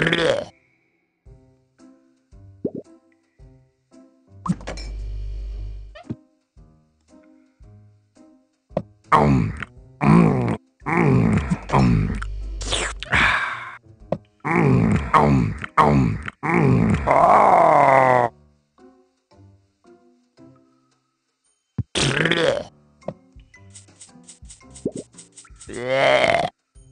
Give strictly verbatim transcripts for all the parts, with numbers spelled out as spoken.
Um, um, um, um, um, um, um, um, oh. Yeah.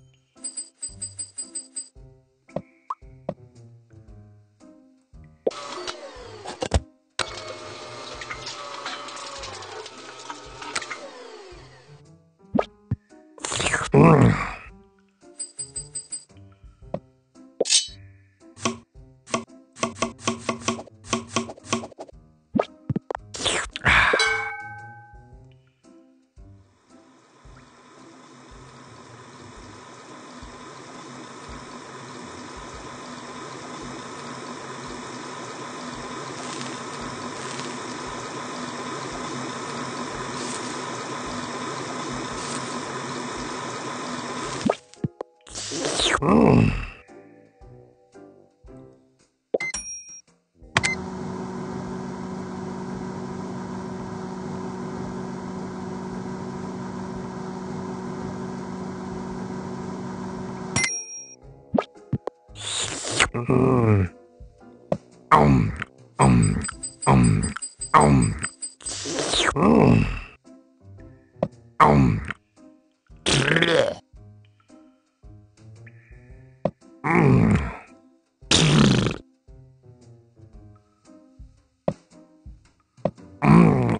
Mm. Mm. Mm. Um, um, um, um, mm. Um, mm. Mm.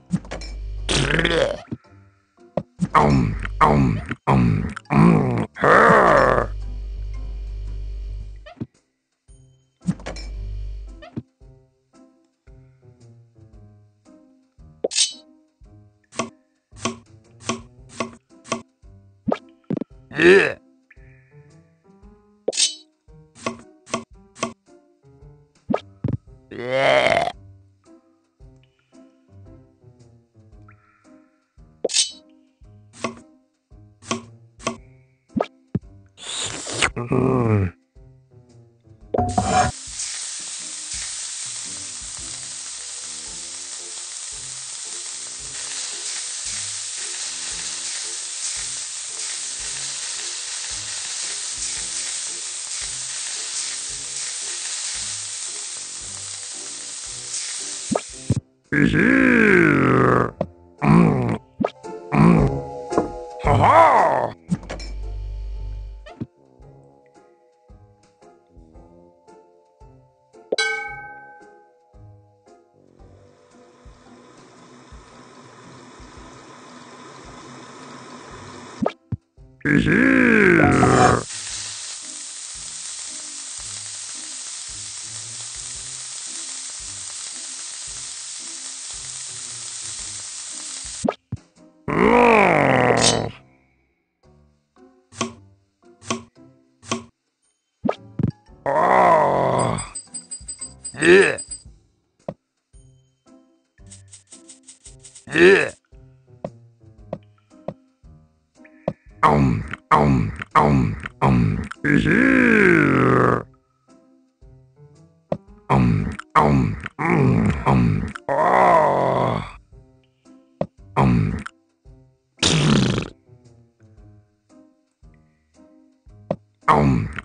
Um, um, um, um, her. Yeah. Yeah. Mm. Yeah. Mm. Mm. Ha ha. Yeah. Mm. Oh. Yeah. Yeah. Um, um, um, um, yeah. Um, um, mm, um, oh. Um, um.